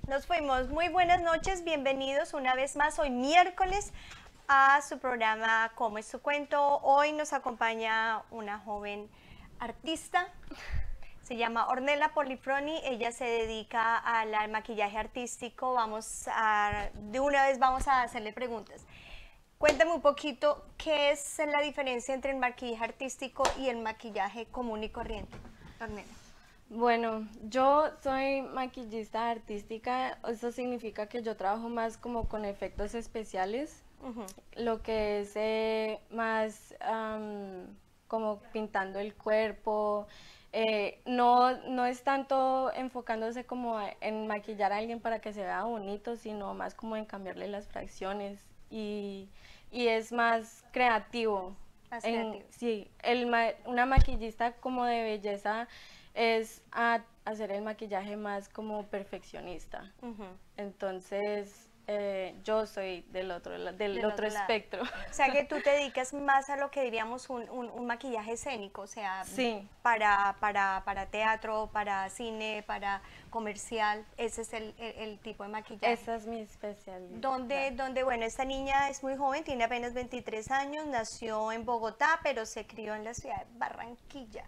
Nos fuimos. Muy buenas noches, bienvenidos una vez más hoy miércoles a su programa ¿Cómo es su cuento? Hoy nos acompaña una joven artista, se llama Ornella Polifroni, ella se dedica al maquillaje artístico. De una vez vamos a hacerle preguntas. Cuéntame un poquito qué es la diferencia entre el maquillaje artístico y el maquillaje común y corriente, Ornella. Bueno, yo soy maquillista artística, eso significa que yo trabajo más como con efectos especiales, lo que es más como pintando el cuerpo, no es tanto enfocándose como en maquillar a alguien para que se vea bonito, sino más como en cambiarle las fracciones y es más creativo. Más creativo. Sí, una maquillista como de belleza es hacer el maquillaje más como perfeccionista. Entonces, yo soy del otro espectro. O sea que tú te dedicas más a lo que diríamos un maquillaje escénico, o sea, sí, para teatro, para cine, para comercial. Ese es el tipo de maquillaje. esa es mi especialidad. Bueno, esta niña es muy joven, tiene apenas 23 años, nació en Bogotá, pero se crió en la ciudad de Barranquilla.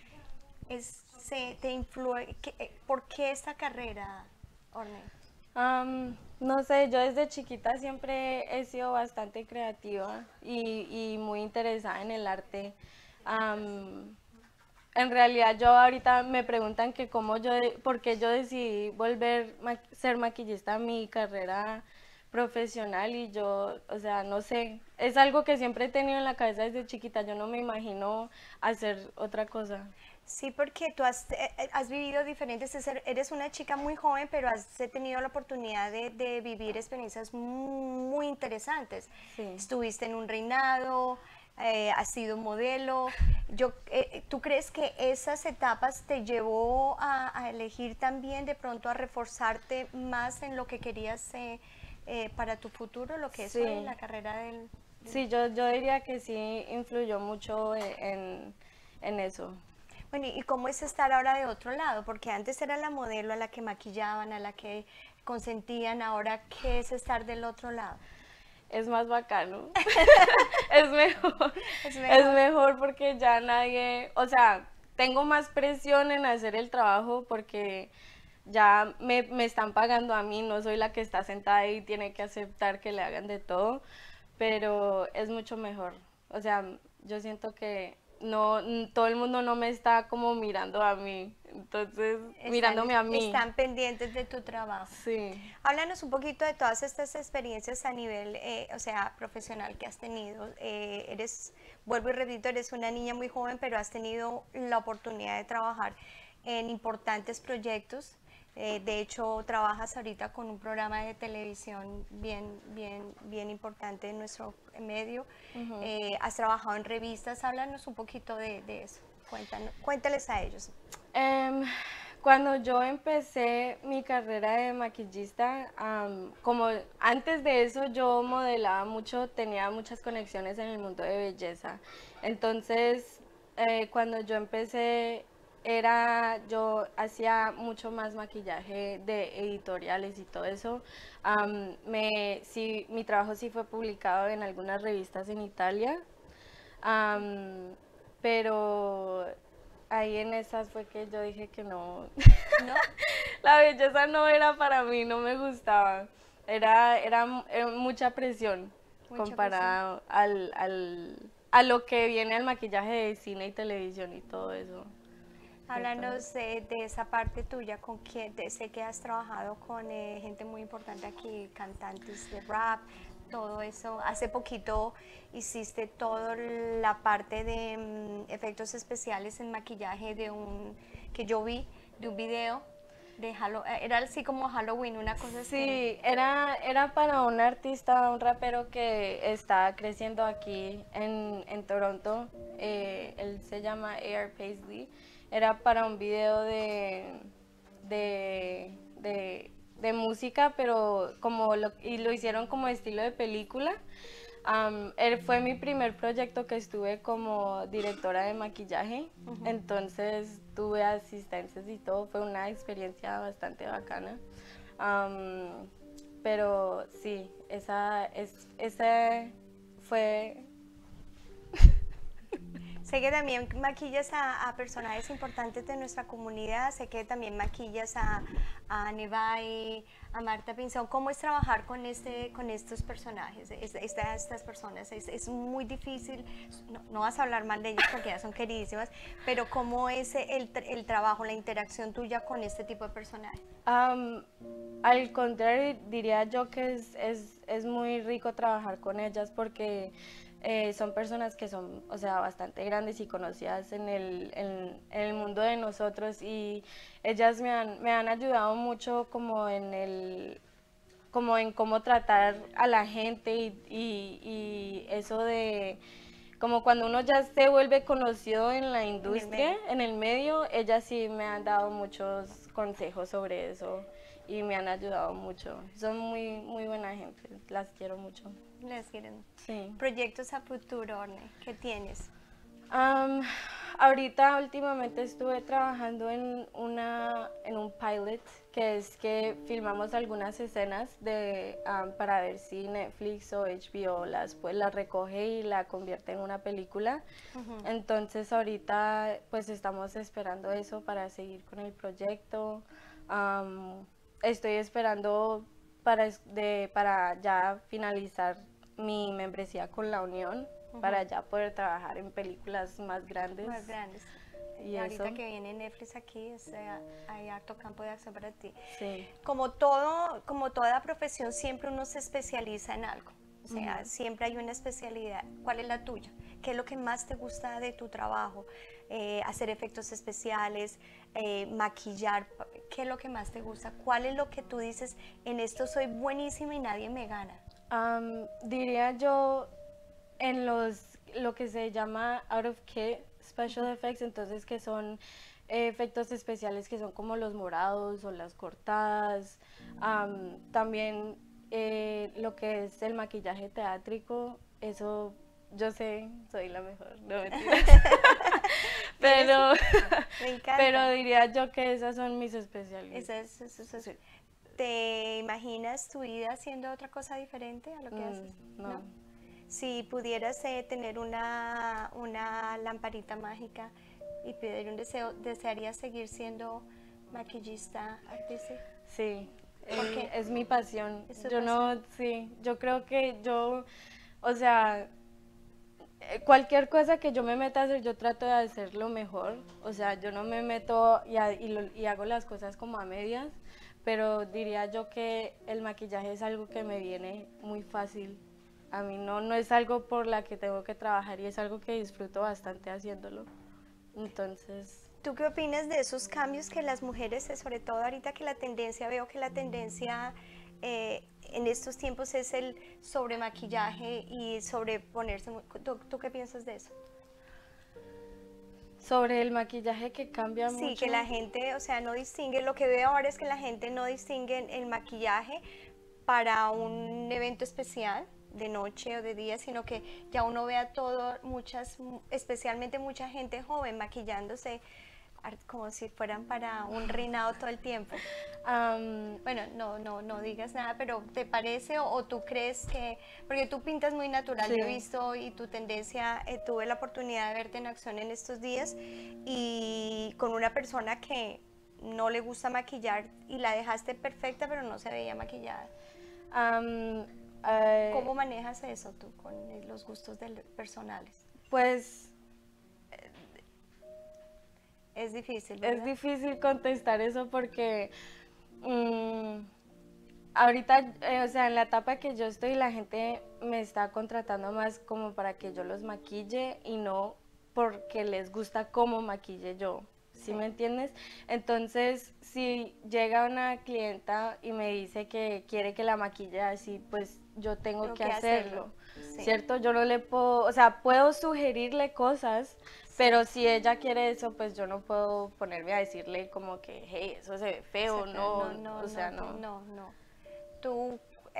¿Por qué esta carrera, Ornella? No sé, yo desde chiquita siempre he sido bastante creativa y muy interesada en el arte. En realidad yo ahorita me preguntan que por qué yo decidí ser maquillista a mi carrera profesional y yo, o sea, no sé, es algo que siempre he tenido en la cabeza desde chiquita, yo no me imagino hacer otra cosa. Sí, porque tú has vivido eres una chica muy joven, pero has tenido la oportunidad de vivir experiencias muy interesantes. Sí. Estuviste en un reinado, has sido modelo. ¿Tú crees que esas etapas te llevó a elegir también de pronto a reforzarte más en lo que querías para tu futuro, lo que es Sí. hoy la carrera del... Sí, yo diría que sí influyó mucho en eso. Bueno, ¿y cómo es estar ahora de otro lado? Porque antes era la modelo a la que maquillaban, a la que consentían, ahora ¿qué es estar del otro lado? Es más bacano. Es mejor. Es mejor porque ya nadie, o sea, tengo más presión en hacer el trabajo porque ya me están pagando a mí, no soy la que está sentada ahí y tiene que aceptar que le hagan de todo, pero es mucho mejor. O sea, yo siento que todo el mundo no me está como mirando a mí, entonces mirándome a mí. Están pendientes de tu trabajo. Sí. Háblanos un poquito de todas estas experiencias a nivel, o sea, profesional que has tenido. Vuelvo y repito, eres una niña muy joven, pero has tenido la oportunidad de trabajar en importantes proyectos. De hecho, trabajas ahorita con un programa de televisión bien importante en nuestro medio. Has trabajado en revistas. Háblanos un poquito de eso. Cuéntales a ellos. Cuando yo empecé mi carrera de maquillista, como antes de eso yo modelaba mucho, tenía muchas conexiones en el mundo de belleza. Entonces, cuando yo empecé, yo hacía mucho más maquillaje de editoriales y todo eso. Sí, mi trabajo sí fue publicado en algunas revistas en Italia, pero ahí en esas fue que yo dije que no. ¿No? La belleza no era para mí, no me gustaba. Era mucha presión comparada a lo que viene al maquillaje de cine y televisión y todo eso. Háblanos de esa parte tuya, sé que has trabajado con gente muy importante aquí, cantantes de rap, todo eso. Hace poquito hiciste toda la parte de efectos especiales en maquillaje que yo vi de un video de era así como Halloween, una cosa así. Sí, era para un artista, un rapero que está creciendo aquí en Toronto. Él se llama A.R. Paisley. Era para un video de música, pero y lo hicieron como estilo de película. Él fue mi primer proyecto que estuve como directora de maquillaje, entonces tuve asistentes y todo, fue una experiencia bastante bacana. Pero sí, esa fue... Sé que también maquillas a personajes importantes de nuestra comunidad, sé que también maquillas a Nevai, a Marta Pinzón. ¿Cómo es trabajar con estos personajes, estas personas? Es muy difícil, no vas a hablar mal de ellos porque ya son queridísimas, pero ¿cómo es el trabajo, la interacción tuya con este tipo de personajes? Al contrario, diría yo que es muy rico trabajar con ellas porque son personas que son, o sea, bastante grandes y conocidas en el mundo de nosotros, y ellas me han ayudado mucho como como en cómo tratar a la gente y eso de como cuando uno ya se vuelve conocido en la industria, en el medio, ellas sí me han dado muchos consejos sobre eso y me han ayudado mucho. Son muy buena gente, las quiero mucho. Les quieren. Sí. Proyectos a futuro, Orne, ¿qué tienes? Ahorita últimamente estuve trabajando en un pilot, que es que filmamos algunas escenas para ver si Netflix o HBO las recoge y la convierte en una película. Entonces ahorita pues estamos esperando eso para seguir con el proyecto. Estoy esperando para ya finalizar mi membresía con la Unión, para ya poder trabajar en películas más grandes. Más grandes. Y ahorita que viene Netflix aquí, hay harto campo de acción para ti. Sí. Como toda profesión, siempre uno se especializa en algo. O sea, siempre hay una especialidad. ¿Cuál es la tuya? ¿Qué es lo que más te gusta de tu trabajo? Hacer efectos especiales, maquillar. ¿Qué es lo que más te gusta? ¿Cuál es lo que tú dices, en esto soy buenísima y nadie me gana? Diría yo en lo que se llama out of kit special effects, entonces que son efectos especiales que son como los morados o las cortadas. También lo que es el maquillaje teátrico, eso yo sé, soy la mejor, no mentiras. Pero, me encanta. Pero diría yo que esas son mis especialidades. ¿Te imaginas tu vida haciendo otra cosa diferente a lo que haces? No. Si pudieras tener una lamparita mágica y pedir un deseo, ¿desearías seguir siendo maquillista artística? Sí, ¿Por qué? es mi pasión. Sí, yo creo que o sea, cualquier cosa que yo me meta a hacer, yo trato de hacerlo mejor. O sea, yo no me meto y hago las cosas como a medias, pero diría yo que el maquillaje es algo que me viene muy fácil. A mí no es algo por la que tengo que trabajar y es algo que disfruto bastante haciéndolo. Entonces... ¿Tú qué opinas de esos cambios que las mujeres, sobre todo ahorita que veo que la tendencia en estos tiempos es el sobremaquillaje y sobreponerse? ¿Tú qué piensas de eso? Sobre el maquillaje que cambia mucho. Sí, que la gente, o sea, no distingue, lo que veo ahora es que la gente no distingue el maquillaje para un evento especial, de noche o de día, sino que ya uno ve a especialmente mucha gente joven maquillándose como si fueran para un reinado todo el tiempo. Bueno, no digas nada, pero ¿te parece o tú crees que, porque tú pintas muy natural, sí. Yo he visto, y tu tendencia, tuve la oportunidad de verte en acción en estos días y con una persona que no le gusta maquillar y la dejaste perfecta, pero no se veía maquillada. ¿Cómo manejas eso tú con los gustos personales? Pues... Es difícil, ¿verdad? Es difícil contestar eso porque ahorita, o sea, en la etapa que yo estoy, la gente me está contratando más como para que yo los maquille y no porque les gusta cómo maquille yo. ¿Sí me entiendes? Entonces, si llega una clienta y me dice que quiere que la maquille así, pues yo tengo que hacerlo, ¿cierto? Yo no le puedo, o sea, puedo sugerirle cosas, pero si ella quiere eso, pues yo no puedo ponerme a decirle como que, hey, eso se ve feo, no. Tú,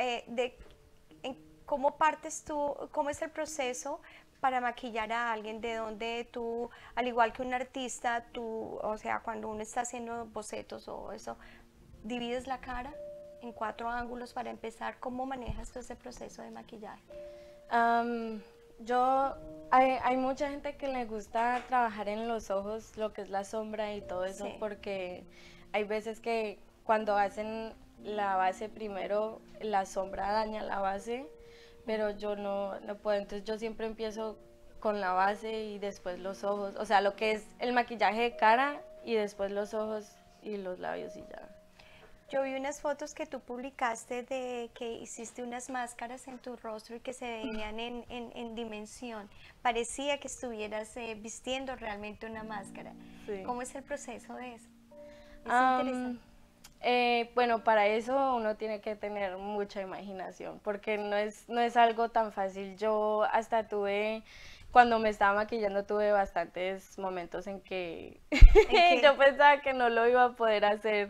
¿cómo partes tú, cómo es el proceso para maquillar a alguien? De donde tú, al igual que un artista, tú, o sea, cuando uno está haciendo bocetos o eso, ¿divides la cara? en 4 ángulos para empezar. ¿Cómo manejas tú ese proceso de maquillaje? Am, hay mucha gente que le gusta trabajar en los ojos, lo que es la sombra y todo eso, Sí. porque hay veces que cuando hacen la base primero, la sombra daña la base, pero yo no puedo, entonces yo siempre empiezo con la base y después los ojos, o sea, lo que es el maquillaje de cara y después los ojos y los labios y ya. Yo vi unas fotos que tú publicaste de que hiciste unas máscaras en tu rostro y que se veían en dimensión. Parecía que estuvieras vistiendo realmente una máscara. Sí. ¿Cómo es el proceso de eso? Es Am, interesante. bueno, para eso uno tiene que tener mucha imaginación, porque no es algo tan fácil. Yo hasta cuando me estaba maquillando, tuve bastantes momentos en que qué? yo pensaba que no lo iba a poder hacer,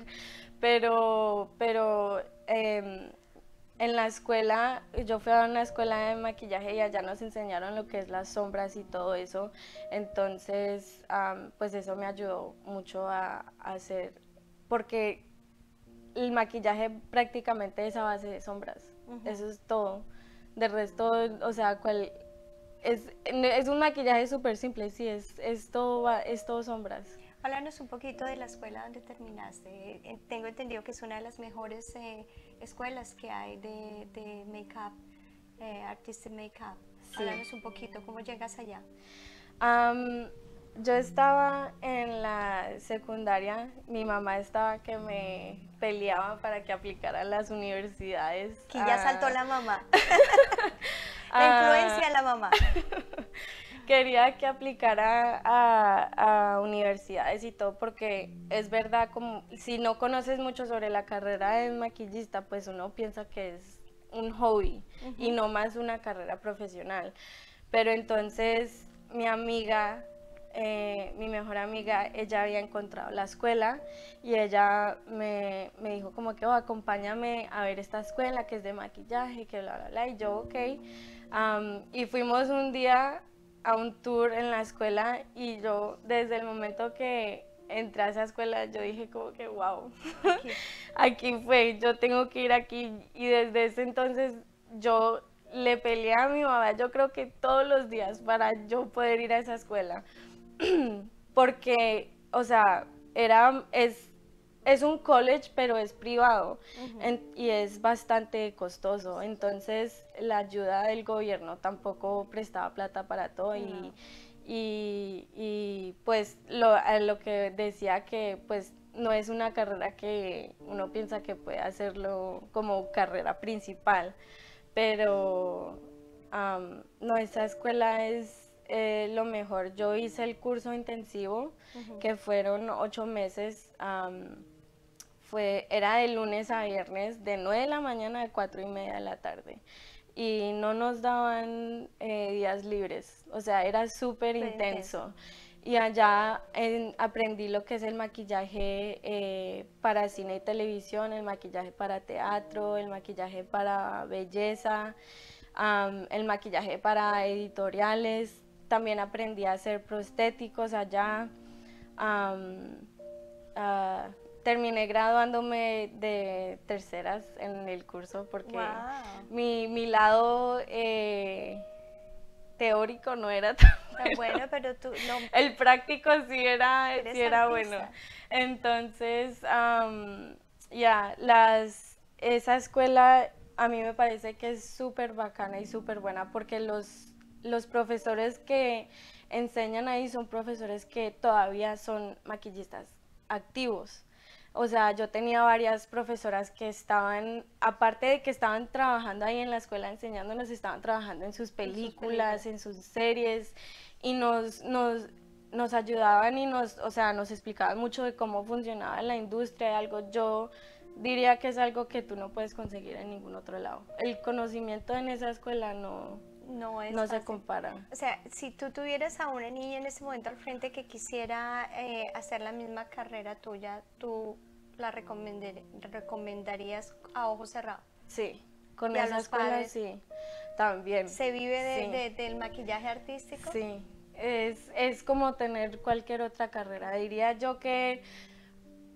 pero en la escuela, yo fui a una escuela de maquillaje y allá nos enseñaron lo que es las sombras y todo eso. Entonces, pues eso me ayudó mucho a hacer, porque el maquillaje prácticamente es a base de sombras. Eso es todo. De resto, o sea, es un maquillaje súper simple, sí, es todo sombras. Háblanos un poquito de la escuela donde terminaste. Tengo entendido que es una de las mejores escuelas que hay de make-up, artistic make-up. Sí. Háblanos un poquito, ¿cómo llegas allá? Yo estaba en la secundaria, mi mamá estaba que me peleaba para que aplicara a las universidades. Que ya saltó la mamá. La Ah, influencia de la mamá. Quería que aplicara a universidades y todo, porque es verdad, como si no conoces mucho sobre la carrera de maquillista, pues uno piensa que es un hobby y no más una carrera profesional. Pero entonces mi amiga, mi mejor amiga, ella había encontrado la escuela y ella me dijo como que, oh, acompáñame a ver esta escuela que es de maquillaje, que bla, bla, bla, y yo, ok. Y fuimos un día a un tour en la escuela y yo desde el momento que entré a esa escuela yo dije como que wow, aquí fue, yo tengo que ir aquí, y desde ese entonces yo le peleé a mi mamá, yo creo que todos los días, para yo poder ir a esa escuela, porque, o sea, es un college, pero es privado y es bastante costoso. Entonces, la ayuda del gobierno tampoco prestaba plata para todo y pues a lo que decía que pues no es una carrera que uno piensa que puede hacerlo como carrera principal, pero no, esa escuela es lo mejor. Yo hice el curso intensivo, que fueron 8 meses. Era de lunes a viernes, de 9 de la mañana a 4:30 de la tarde. Y no nos daban días libres, o sea, era súper intenso. Y allá aprendí lo que es el maquillaje para cine y televisión, el maquillaje para teatro, el maquillaje para belleza, el maquillaje para editoriales. También aprendí a hacer prostéticos allá. Terminé graduándome de terceras en el curso porque mi lado teórico no era tan bueno, pero tú no. El práctico sí era bueno. Entonces, esa escuela a mí me parece que es súper bacana y súper buena porque los profesores que enseñan ahí son profesores que todavía son maquillistas activos. O sea, yo tenía varias profesoras que estaban, aparte de que estaban trabajando ahí en la escuela enseñándonos, estaban trabajando en sus películas, en sus series, y nos ayudaban y o sea, nos explicaban mucho de cómo funcionaba la industria, algo yo diría que es algo que tú no puedes conseguir en ningún otro lado. El conocimiento en esa escuela no se compara. O sea, si tú tuvieras a una niña en ese momento al frente que quisiera hacer la misma carrera tuya, ¿tú la recomendarías a ojos cerrados? Sí, con esa escuela sí, también. ¿Se vive del maquillaje artístico? Sí, es como tener cualquier otra carrera. Diría yo que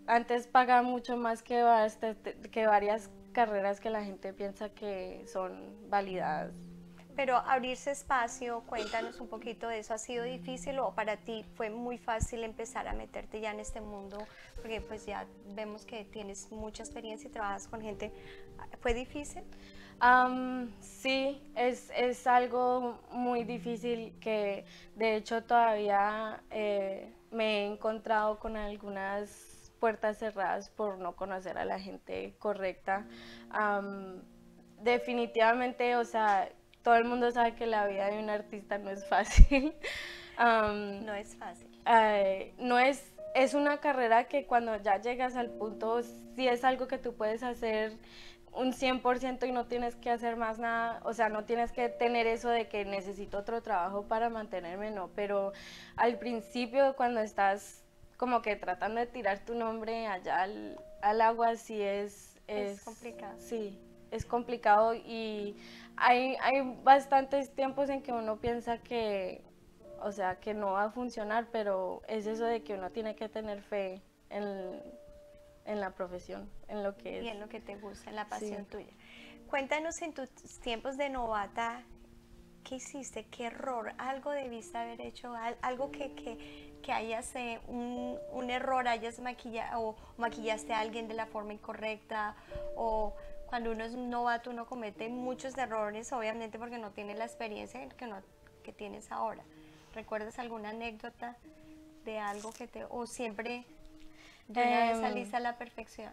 antes pagaba mucho más que varias carreras que la gente piensa que son validadas. Pero abrirse espacio, cuéntanos un poquito de eso. ¿Ha sido difícil o para ti fue muy fácil empezar a meterte ya en este mundo? Porque pues ya vemos que tienes mucha experiencia y trabajas con gente. ¿Fue difícil? Sí, es algo muy difícil que de hecho todavía me he encontrado con algunas puertas cerradas por no conocer a la gente correcta. Definitivamente, o sea, todo el mundo sabe que la vida de un artista no es fácil. No es fácil. No es una carrera que cuando ya llegas al punto, sí es algo que tú puedes hacer un 100% y no tienes que hacer más nada, o sea, no tienes que tener eso de que necesito otro trabajo para mantenerme, no, pero al principio cuando estás como que tratando de tirar tu nombre allá al agua, sí es complicado. Sí, es complicado y hay bastantes tiempos en que uno piensa que, o sea, que no va a funcionar, pero es eso de que uno tiene que tener fe en la profesión, en lo que es. Y en lo que te gusta, en la pasión Sí. tuya. Cuéntanos en tus tiempos de novata, ¿qué hiciste? ¿Qué error? ¿Algo debiste haber hecho? ¿Algo que hayas, un error, hayas maquillado o maquillaste a alguien de la forma incorrecta? O cuando uno es novato uno comete muchos errores, obviamente porque no tiene la experiencia que tienes ahora. ¿Recuerdas alguna anécdota de algo que te... o siempre de una vez saliste a la perfección?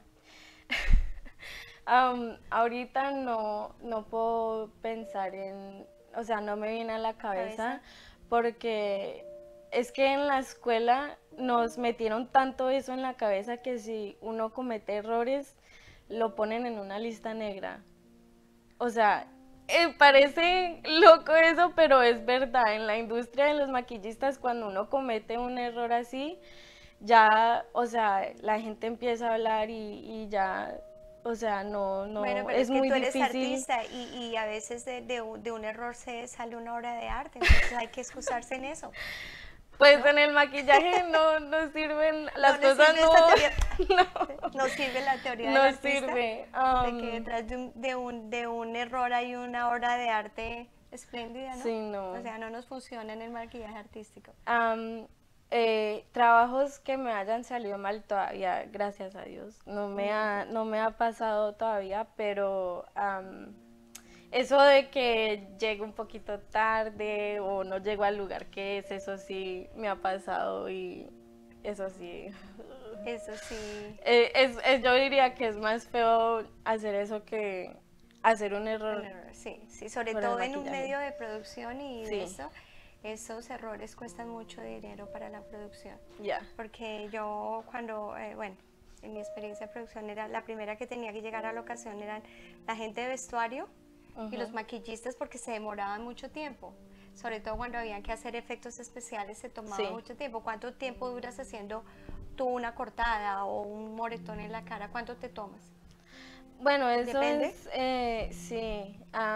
Ahorita no puedo pensar o sea, no me viene a la cabeza porque es que en la escuela nos metieron tanto eso en la cabeza que si uno comete errores, lo ponen en una lista negra. O sea, parece loco eso, pero es verdad. En la industria de los maquillistas, cuando uno comete un error así, ya, o sea, la gente empieza a hablar y ya, o sea, no, Bueno, pero es que muy tú eres difícil. artista y a veces de un error se sale una obra de arte, entonces hay que excusarse en eso. Pues ¿no? en el maquillaje no sirven las no cosas, sirve esta teoría, no, no sirve la teoría del no artista, sirve. de que detrás de un error hay una obra de arte espléndida, ¿no? Sí, no. O sea, no nos funciona en el maquillaje artístico. Trabajos que me hayan salido mal todavía, gracias a Dios, no me ha pasado todavía, pero eso de que llego un poquito tarde o no llego al lugar que es, eso sí me ha pasado y eso sí. Eso sí. Yo diría que es más feo hacer eso que hacer un error. Sí, sí, sobre por el todo en un maquillaje. medio de producción y Sí. de eso, esos errores cuestan mucho dinero para la producción. Ya. Porque yo cuando, bueno, en mi experiencia de producción era la primera que tenía que llegar a la ocasión eran la gente de vestuario y los maquillistas porque se demoraban mucho tiempo. Sobre todo cuando habían que hacer efectos especiales se tomaba Sí. mucho tiempo. ¿Cuánto tiempo duras haciendo tú una cortada o un moretón en la cara? ¿Cuánto te tomas? Bueno, eso ¿Depende? sí,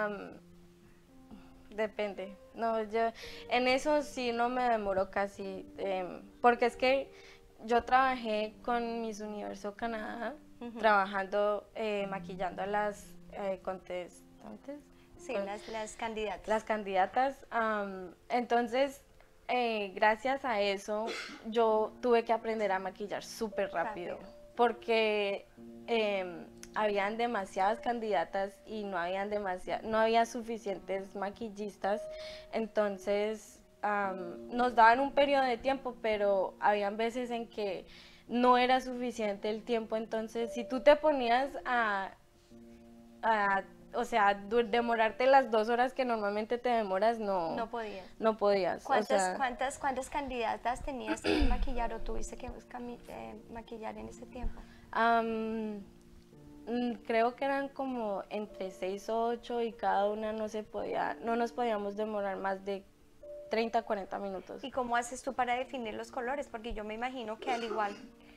depende. No, yo en eso sí no me demoro casi, porque es que yo trabajé con Miss Universo Canadá, trabajando, maquillando a las contestantes. Sí, las candidatas. Las candidatas. Entonces, gracias a eso, yo tuve que aprender a maquillar súper rápido, porque habían demasiadas candidatas y no había suficientes maquillistas. Entonces, nos daban un periodo de tiempo, pero habían veces en que no era suficiente el tiempo. Entonces, si tú te ponías o sea, demorarte las 2 horas que normalmente te demoras, No podías. No podías. ¿Cuántas candidatas tenías que maquillar o tuviste que maquillar en ese tiempo? Creo que eran como entre 6 o 8 y cada una no nos podíamos demorar más de 30, 40 minutos. ¿Y cómo haces tú para definir los colores? Porque yo me imagino que al igual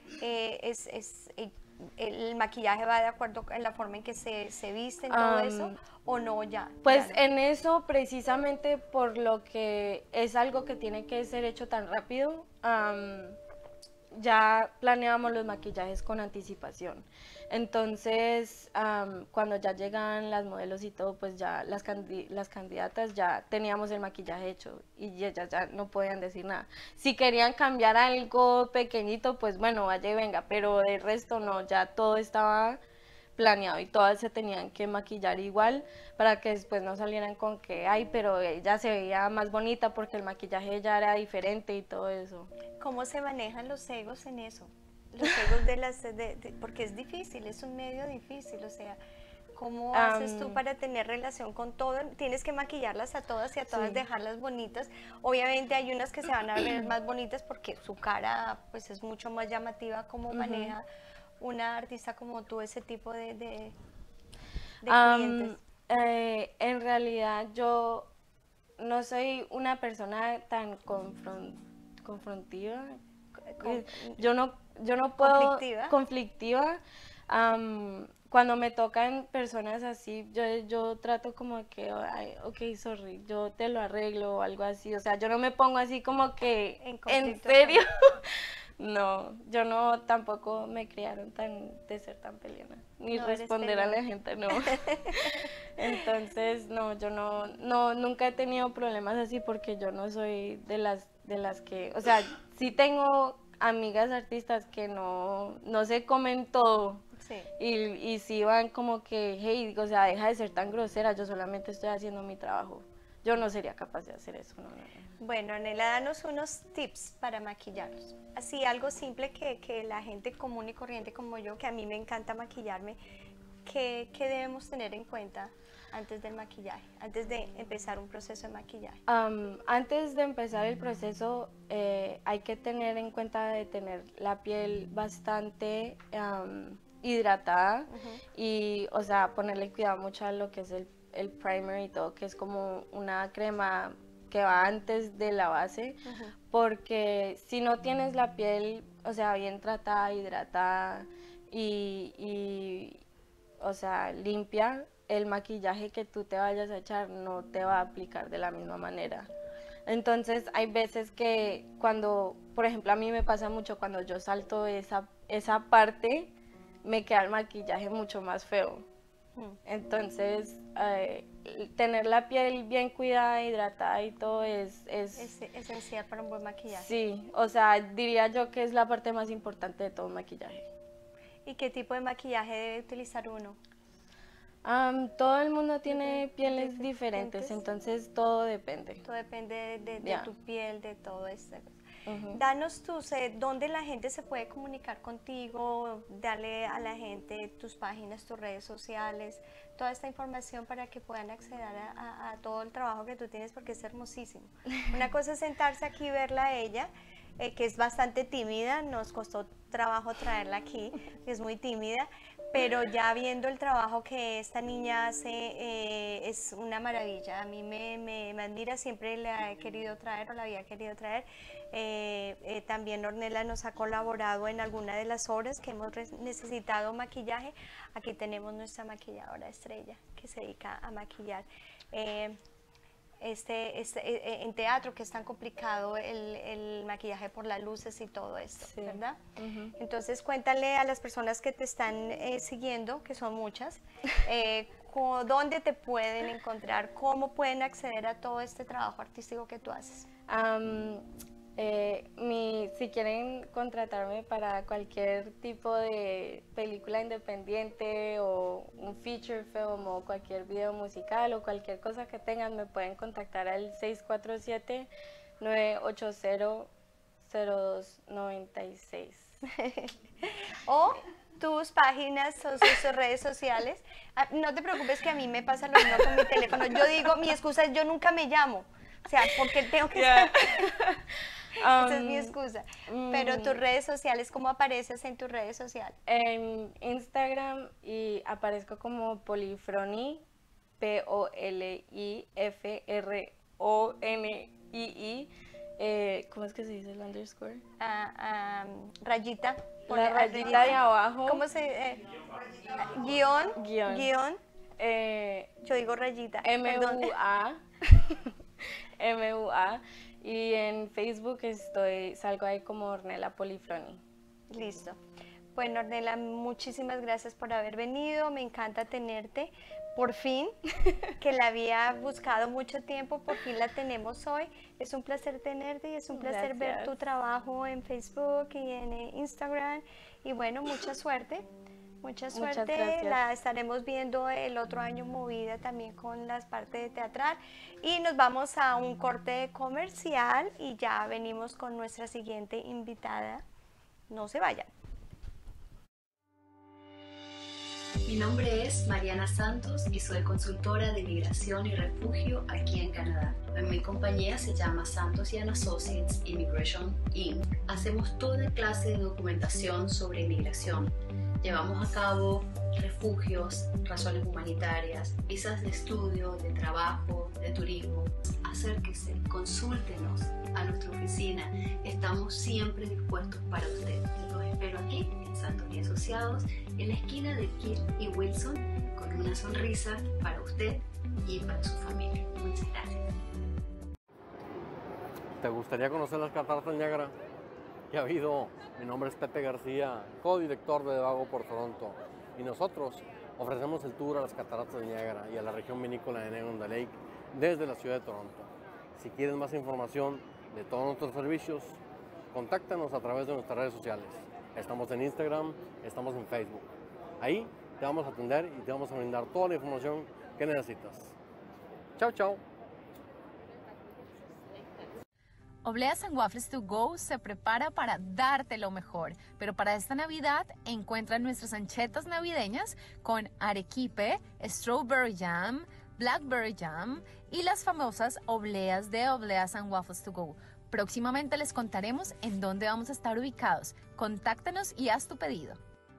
el maquillaje va de acuerdo en la forma en que se visten, todo eso, o no ya. Pues ya no. en eso precisamente por lo que es algo que tiene que ser hecho tan rápido, ya planeábamos los maquillajes con anticipación. Entonces, cuando ya llegan las modelos y todo, pues ya las candidatas ya teníamos el maquillaje hecho y ellas ya no podían decir nada. Si querían cambiar algo pequeñito, pues bueno, vaya y venga, pero del resto no, ya todo estaba planeado y todas se tenían que maquillar igual para que después no salieran con que, ay, pero ella se veía más bonita porque el maquillaje ya era diferente y todo eso. ¿Cómo se manejan los egos en eso? Los egos de las... porque es difícil, es un medio difícil, o sea, ¿cómo haces tú para tener relación con todo? Tienes que maquillarlas a todas y a todas Sí. dejarlas bonitas. Obviamente hay unas que se van a ver más bonitas porque su cara pues es mucho más llamativa. ¿Cómo maneja una artista como tú ese tipo de clientes? En realidad yo no soy una persona tan confrontiva. Yo no puedo... Conflictiva. Cuando me tocan personas así, yo trato como que, ay, ok, sorry, yo te lo arreglo o algo así. O sea, yo no me pongo así como que, ¿en serio? No, yo no, tampoco me criaron de ser tan peleona, ni no responder a la gente, no. Entonces, no, yo nunca he tenido problemas así porque yo no soy de las que, o sea, sí tengo amigas artistas que no se comen todo. Sí. Y sí van como que, hey, o sea, deja de ser tan grosera, yo solamente estoy haciendo mi trabajo. Yo no sería capaz de hacer eso, no. Bueno, Anela, danos unos tips para maquillarnos. Así, algo simple que la gente común y corriente como yo, que a mí me encanta maquillarme, ¿qué debemos tener en cuenta antes del maquillaje, antes de empezar un proceso de maquillaje? Antes de empezar el proceso, hay que tener en cuenta de tener la piel bastante hidratada y, o sea, ponerle cuidado mucho a lo que es el primer y todo, que es como una crema que va antes de la base, porque si no tienes la piel, o sea, bien tratada, hidratada y o sea, limpia, el maquillaje que tú te vayas a echar no te va a aplicar de la misma manera. Entonces hay veces que cuando, por ejemplo, a mí me pasa mucho cuando yo salto esa parte, me queda el maquillaje mucho más feo. Entonces, tener la piel bien cuidada, hidratada y todo es esencial para un buen maquillaje. Sí, o sea, diría yo que es la parte más importante de todo el maquillaje. ¿Y qué tipo de maquillaje debe utilizar uno? Todo el mundo tiene pieles diferentes, entonces todo depende. Todo depende de tu piel, de todo esto. Danos dónde la gente se puede comunicar contigo, dale a la gente tus páginas, tus redes sociales, toda esta información para que puedan acceder a todo el trabajo que tú tienes, porque es hermosísimo. Una cosa es sentarse aquí y verla a ella, que es bastante tímida, nos costó trabajo traerla aquí, que es muy tímida, pero ya viendo el trabajo que esta niña hace, es una maravilla. A mí me admira, siempre la he querido traer o la había querido traer. También Ornella nos ha colaborado en alguna de las obras que hemos necesitado maquillaje. Aquí tenemos nuestra maquilladora estrella que se dedica a maquillar. En teatro, que es tan complicado el maquillaje por las luces y todo esto, sí, ¿verdad? Entonces cuéntale a las personas que te están siguiendo, que son muchas, dónde te pueden encontrar, cómo pueden acceder a todo este trabajo artístico que tú haces. Si quieren contratarme para cualquier tipo de película independiente o un feature film o cualquier video musical o cualquier cosa que tengan, me pueden contactar al 647-980-0296. O tus páginas o sus redes sociales. No te preocupes, que a mí me pasa lo mismo con mi teléfono. Yo digo, mi excusa es yo nunca me llamo. O sea, porque tengo que... Esa es mi excusa. Pero tus redes sociales, ¿cómo apareces en tus redes sociales? En Instagram y aparezco como Polifronii, Polifronii. ¿Cómo es que se dice el underscore? Rayita. La rayita de abajo. ¿Cómo se...? Guión. Yo digo rayita. MUA. MUA. Y en Facebook salgo ahí como Ornella Polifronii. Listo. Bueno, Ornella, muchísimas gracias por haber venido, me encanta tenerte, por fin, que la había buscado mucho tiempo, por fin la tenemos hoy. Es un placer tenerte y es un placer ver tu trabajo en Facebook y en Instagram. Y bueno, mucha suerte. Mucha suerte, la estaremos viendo el otro año movida también con las partes de teatral. Y nos vamos a un corte comercial y ya venimos con nuestra siguiente invitada. No se vayan. Mi nombre es Mariana Santos y soy consultora de migración y refugio aquí en Canadá. Mi compañía se llama Santos & Associates Immigration Inc. Hacemos toda clase de documentación sobre inmigración. Llevamos a cabo refugios, razones humanitarias, visas de estudio, de trabajo, de turismo. Acérquese, consúltenos a nuestra oficina. Estamos siempre dispuestos para usted. Los espero aquí en Santos & Asociados, en la esquina de Kill y Wilson, con una sonrisa para usted y para su familia. Muchas gracias. ¿Te gustaría conocer las cataratas del Niágara? ¿Qué ha habido? Mi nombre es Pepe García, codirector de Vago por Toronto, y nosotros ofrecemos el tour a las cataratas del Niágara y a la región vinícola de Niagara Lake desde la ciudad de Toronto. Si quieres más información de todos nuestros servicios, contáctanos a través de nuestras redes sociales. Estamos en Instagram, estamos en Facebook. Ahí te vamos a atender y te vamos a brindar toda la información que necesitas. Chao, chao. Obleas and Waffles to Go se prepara para darte lo mejor, pero para esta Navidad encuentra nuestras anchetas navideñas con arequipe, strawberry jam, blackberry jam y las famosas obleas de Obleas and Waffles to Go. Próximamente les contaremos en dónde vamos a estar ubicados. Contáctanos y haz tu pedido.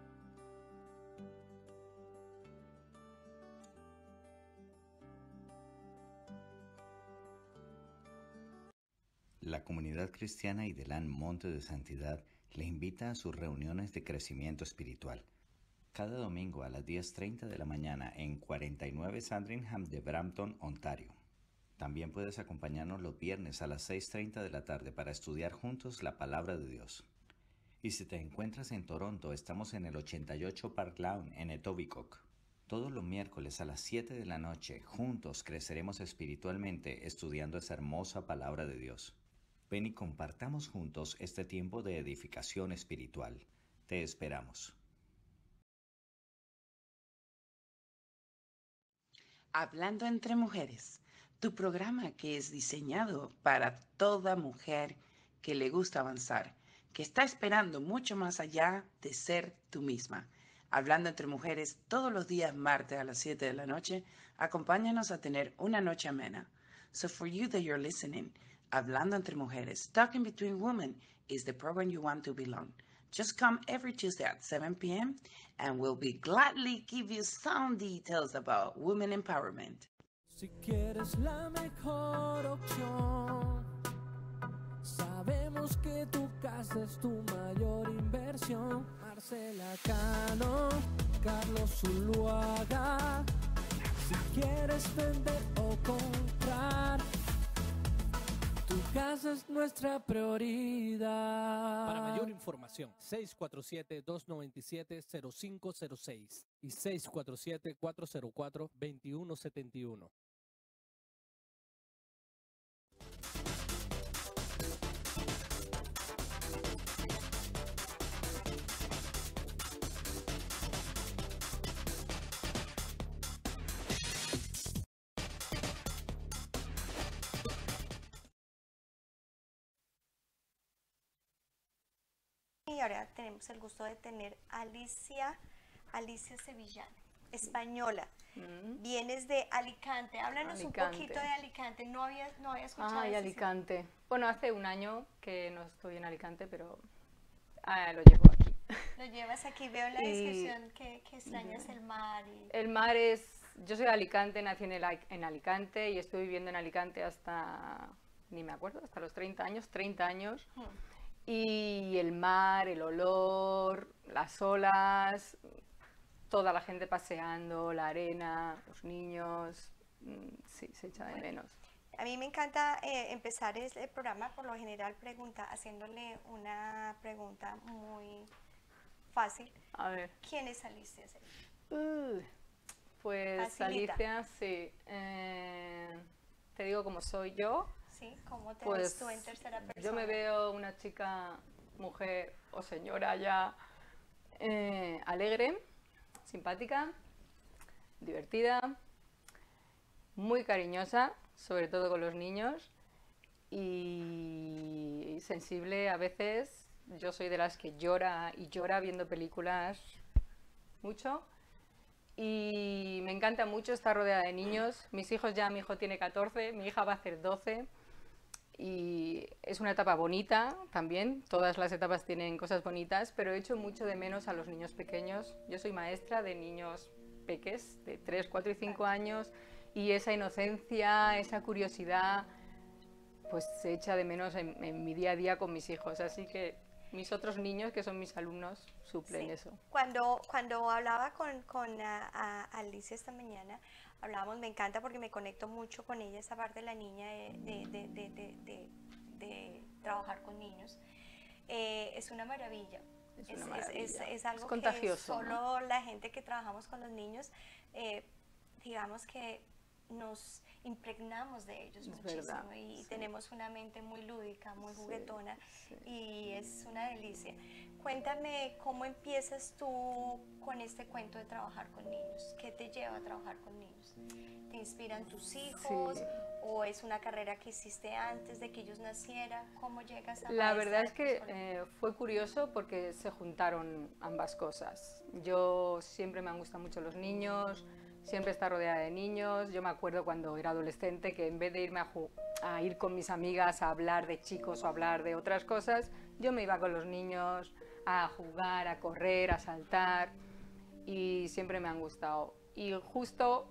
La comunidad cristiana Idelán Monte de Santidad le invita a sus reuniones de crecimiento espiritual. Cada domingo a las 10:30 de la mañana en 49 Sandringham de Brampton, Ontario. También puedes acompañarnos los viernes a las 6:30 de la tarde para estudiar juntos la Palabra de Dios. Y si te encuentras en Toronto, estamos en el 88 Park Lawn en Etobicoke. Todos los miércoles a las 7 de la noche, juntos creceremos espiritualmente estudiando esa hermosa Palabra de Dios. Ven y compartamos juntos este tiempo de edificación espiritual. Te esperamos. Hablando entre mujeres, tu programa que es diseñado para toda mujer que le gusta avanzar, que está esperando mucho más allá de ser tú misma. Hablando entre mujeres todos los días martes a las 7 de la noche, acompáñanos a tener una noche amena. So for you that you're listening, Hablando entre Mujeres, Talking Between Women is the program you want to belong. Just come every Tuesday at 7 p.m. and we'll be gladly give you some details about women empowerment. Si quieres la mejor opción, sabemos que tu casa es tu mayor inversión. Marcela Cano, Carlos Zuluaga. Si quieres vender o comprar, tu casa es nuestra prioridad. Para mayor información, 647-297-0506 y 647-404-2171. Y ahora tenemos el gusto de tener a Alicia Sevillano, española. Vienes de Alicante. Háblanos un poquito de Alicante. No había escuchado. Ay, Alicante. Bueno, hace un año que no estoy en Alicante, pero lo llevo aquí. Lo llevas aquí. Veo en la descripción que extrañas el mar. El mar es... Yo soy de Alicante, nací en Alicante y estoy viviendo en Alicante hasta... ni me acuerdo, hasta los 30 años. Y el mar, el olor, las olas, toda la gente paseando, la arena, los niños, sí, se echa de menos. A mí me encanta empezar el programa, por lo general, haciéndole una pregunta muy fácil. A ver. ¿Quién es Alicia? Pues Facilita. Alicia, sí. Te digo cómo soy yo. Sí, ¿cómo te Pues ves tú en tercera persona? yo me veo una chica, mujer o señora ya alegre, simpática, divertida, muy cariñosa, sobre todo con los niños, y sensible a veces. Yo soy de las que llora y llora viendo películas mucho. Y me encanta mucho estar rodeada de niños. Mis hijos ya, mi hijo tiene 14, mi hija va a hacer 12. Y es una etapa bonita también, todas las etapas tienen cosas bonitas, pero echo mucho de menos a los niños pequeños. Yo soy maestra de niños peques, de 3, 4 y 5 años, y esa inocencia, esa curiosidad, pues se echa de menos en mi día a día con mis hijos. Así que mis otros niños, que son mis alumnos, suplen Sí. eso. Cuando hablaba con a Alicia esta mañana, hablábamos, me encanta porque me conecto mucho con ella, esa parte de la niña de trabajar con niños. Es una maravilla. Es una maravilla. Es algo Es contagioso, que solo la gente que trabajamos con los niños, digamos que nos impregnamos de ellos muchísimo, verdad, y sí. tenemos una mente muy lúdica, muy Sí, juguetona, sí. y es una delicia. Cuéntame, ¿cómo empiezas tú con este cuento de trabajar con niños? ¿Qué te lleva a trabajar con niños? ¿Te inspiran tus hijos? Sí. ¿O es una carrera que hiciste antes de que ellos nacieran? ¿Cómo llegas a La maestra verdad de es que colegio? fue curioso porque se juntaron ambas cosas. Yo siempre me han gustado mucho los niños, siempre estar rodeada de niños. Yo me acuerdo cuando era adolescente que en vez de irme a ir con mis amigas a hablar de chicos o a hablar de otras cosas, yo me iba con los niños a jugar, a correr, a saltar, y siempre me han gustado. Y justo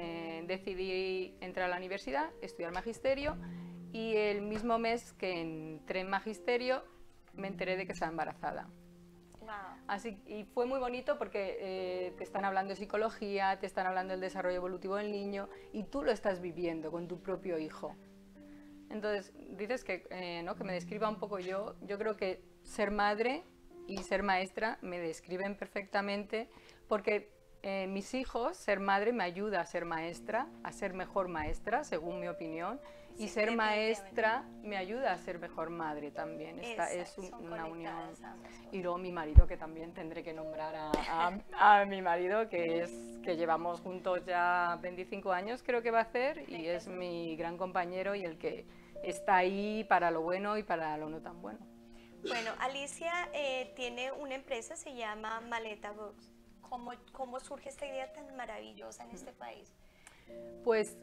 decidí entrar a la universidad, estudiar magisterio, y el mismo mes que entré en magisterio me enteré de que estaba embarazada. Wow. Así, y fue muy bonito porque te están hablando de psicología, te están hablando del desarrollo evolutivo del niño, y tú lo estás viviendo con tu propio hijo. Entonces, dices que, ¿no? que me describa un poco yo. Yo creo que ser madre y ser maestra me describen perfectamente, porque mis hijos, ser madre me ayuda a ser maestra, a ser mejor maestra, según mi opinión, y Sí, ser definitivamente. maestra me ayuda a ser mejor madre también. Esta es Exacto, son una unión. conectadas ambas cosas. Y luego mi marido, que también tendré que nombrar a mi marido, que llevamos juntos ya 25 años, creo que va a hacer, y es mi gran compañero y el que está ahí para lo bueno y para lo no tan bueno. Bueno, Alicia tiene una empresa, se llama Maleta Books. ¿Cómo surge esta idea tan maravillosa en este país? Pues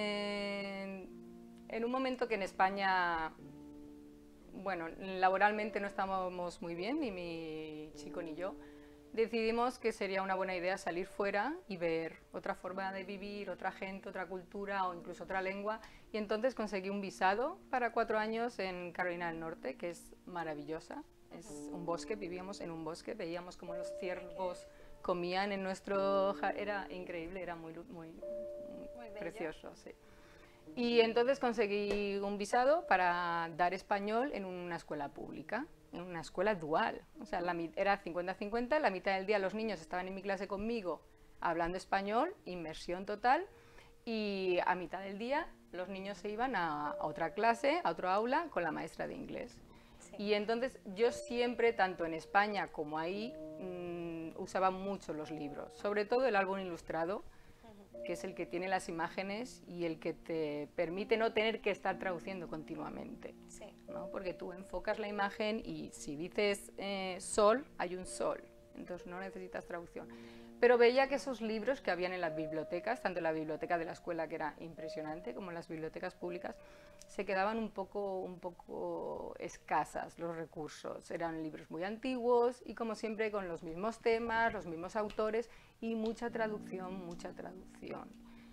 en un momento que en España, bueno, laboralmente no estábamos muy bien, ni mi chico ni yo, decidimos que sería una buena idea salir fuera y ver otra forma de vivir, otra gente, otra cultura o incluso otra lengua. Y entonces conseguí un visado para 4 años en Carolina del Norte, que es maravillosa. Es un bosque, vivíamos en un bosque, veíamos como los ciervos comían en nuestro... Era increíble, era muy precioso, sí. Y entonces conseguí un visado para dar español en una escuela pública, en una escuela dual. O sea, era 50-50, la mitad del día los niños estaban en mi clase conmigo hablando español, inmersión total, y a mitad del día los niños se iban a otra clase, a otro aula, con la maestra de inglés. Sí. Y entonces yo siempre, tanto en España como ahí, usaba mucho los libros, sobre todo el álbum ilustrado, que es el que tiene las imágenes y el que te permite no tener que estar traduciendo continuamente, Sí. ¿no? Porque tú enfocas la imagen y si dices sol, hay un sol, entonces no necesitas traducción. Pero veía que esos libros que habían en las bibliotecas, tanto en la biblioteca de la escuela, que era impresionante, como en las bibliotecas públicas, se quedaban un poco escasas los recursos. Eran libros muy antiguos y, como siempre, con los mismos temas, los mismos autores y mucha traducción, mucha traducción.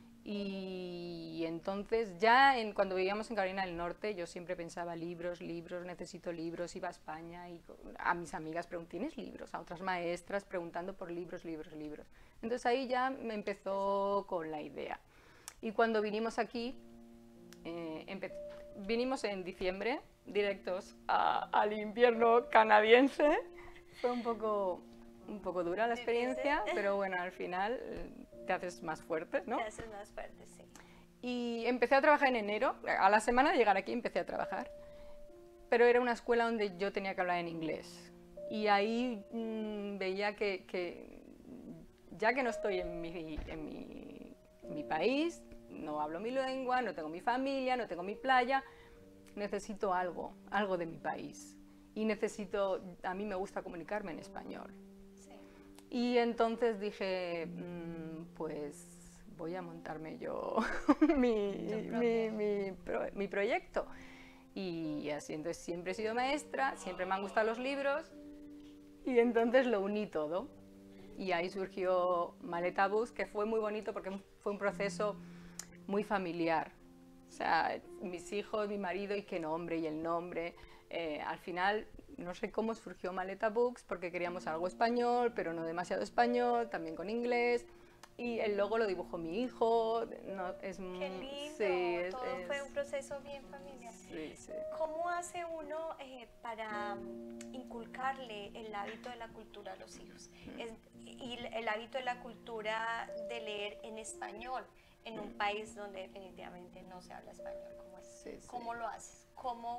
Y entonces ya cuando vivíamos en Carolina del Norte yo siempre pensaba libros, necesito libros, iba a España y a mis amigas ¿tienes libros? A otras maestras preguntando por libros. Entonces ahí ya me empezó con la idea. Y cuando vinimos aquí vinimos en diciembre, directos al invierno canadiense. Fue un poco dura la experiencia, pero bueno, al final te haces más fuerte, ¿no? Te haces más fuerte, sí. Y empecé a trabajar en enero, a la semana de llegar aquí empecé a trabajar, pero era una escuela donde yo tenía que hablar en inglés. Y ahí veía que ya que no estoy en mi país, no hablo mi lengua, no tengo mi familia, no tengo mi playa, necesito algo de mi país. Y a mí me gusta comunicarme en español. Sí. Y entonces dije, pues voy a montarme yo mi proyecto. Y así, entonces siempre he sido maestra, siempre me han gustado los libros, y entonces lo uní todo. Y ahí surgió Maleta Books, que fue muy bonito porque fue un proceso muy familiar. O sea, mis hijos, mi marido, y qué nombre, y el nombre. Al final, no sé cómo surgió Maleta Books, porque queríamos algo español, pero no demasiado español, también con inglés. Y el logo lo dibujó mi hijo. No, es Qué lindo, sí, todo fue un proceso bien familiar. Sí, sí. ¿Cómo hace uno para inculcarle el hábito de la cultura a los hijos? Y el hábito de la cultura de leer en español, en un país donde definitivamente no se habla español. ¿Cómo lo haces?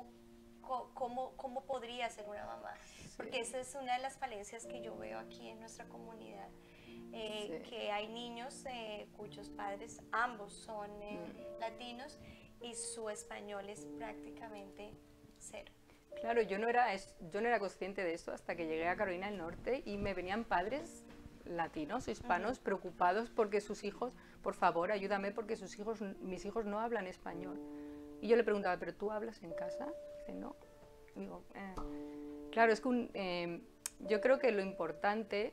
¿Cómo podría ser una mamá? Porque esa es una de las falencias que yo veo aquí en nuestra comunidad. Que hay niños cuyos padres ambos son latinos y su español es prácticamente cero. Claro, yo no era consciente de eso hasta que llegué a Carolina del Norte y me venían padres latinos, hispanos, preocupados porque sus hijos, por favor, ayúdame porque mis hijos no hablan español. Y yo le preguntaba, ¿pero tú hablas en casa? Dice, no. Digo, claro, es que yo creo que lo importante...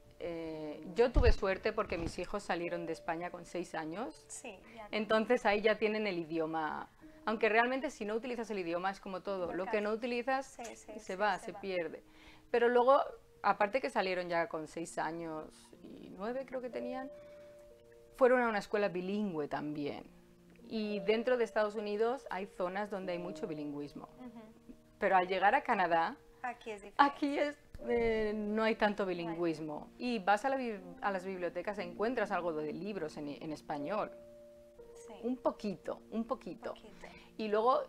yo tuve suerte porque mis hijos salieron de España con 6 años, sí, entonces ahí ya tienen el idioma, aunque realmente si no utilizas el idioma es como todo, lo que no utilizas se pierde. Pero luego, aparte que salieron ya con 6 años y 9 creo que tenían, fueron a una escuela bilingüe también. Y dentro de Estados Unidos hay zonas donde hay mucho bilingüismo. Pero al llegar a Canadá, aquí no hay tanto bilingüismo. Y vas a las bibliotecas, encuentras algo de libros en español. Sí. Un poquito. Y luego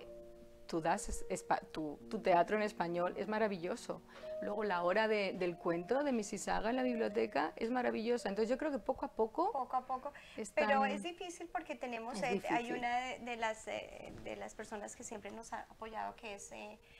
tu teatro en español es maravilloso. Luego la hora del cuento de Missy Saga en la biblioteca es maravillosa. Entonces yo creo que poco a poco... Pero es difícil porque hay una de las personas que siempre nos ha apoyado, que es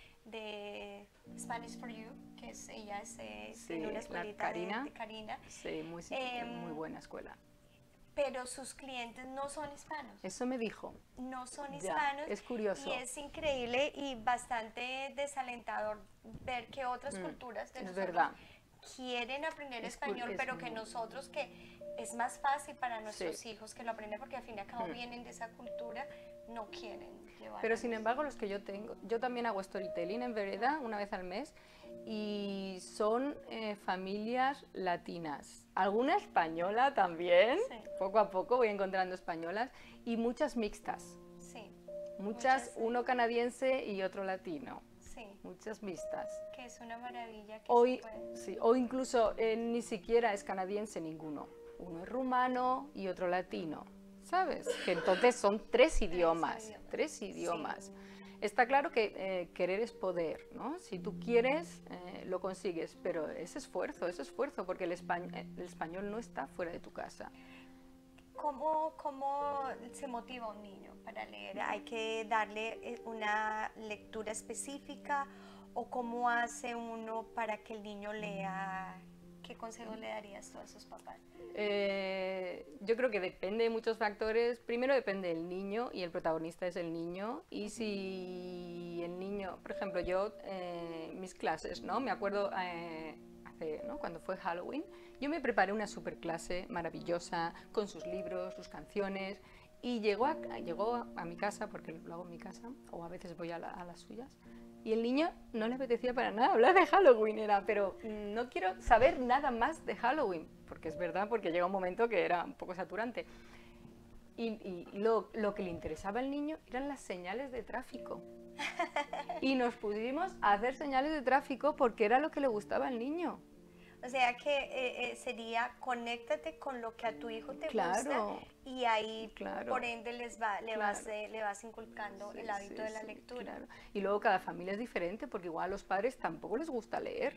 de Spanish for You, que ella es en una escuelita de Karina. Sí, muy buena escuela. Pero sus clientes no son hispanos. Eso me dijo. No son hispanos. Es curioso. Y es increíble y bastante desalentador ver que otras culturas de nosotros quieren aprender español, pero que nosotros, que es más fácil para nuestros hijos que lo aprendan, porque al fin y al cabo vienen de esa cultura, no quieren llevar. Pero sin embargo, los que yo tengo, yo también hago storytelling en Vereda una vez al mes, y son familias latinas, alguna española también, poco a poco voy encontrando españolas, y muchas mixtas, muchas, uno canadiense y otro latino, muchas mixtas. Que es una maravilla. O incluso ni siquiera es canadiense ninguno, uno es rumano y otro latino, ¿sabes? Que entonces son tres idiomas. Está claro que querer es poder, ¿no? Si tú quieres, lo consigues, pero es esfuerzo, porque el español no está fuera de tu casa. ¿Cómo se motiva un niño para leer? ¿Hay que darle una lectura específica o cómo hace uno para que el niño lea? ¿Qué consejo le darías tú a sus papás? Yo creo que depende de muchos factores. Primero depende del niño y el protagonista es el niño. Y si el niño, por ejemplo, yo, mis clases, ¿no? Me acuerdo cuando fue Halloween, yo me preparé una super clase maravillosa con sus libros, sus canciones. Y llegó a mi casa, porque lo hago en mi casa, o a veces voy a las suyas. Y el niño no le apetecía para nada hablar de Halloween, pero no quiero saber nada más de Halloween, porque es verdad, porque llega un momento que era un poco saturante. Y lo que le interesaba al niño eran las señales de tráfico. Y nos pusimos a hacer señales de tráfico porque era lo que le gustaba al niño. O sea que sería conéctate con lo que a tu hijo te gusta y ahí por ende le vas inculcando el hábito de la lectura. Claro. Y luego cada familia es diferente porque igual a los padres tampoco les gusta leer.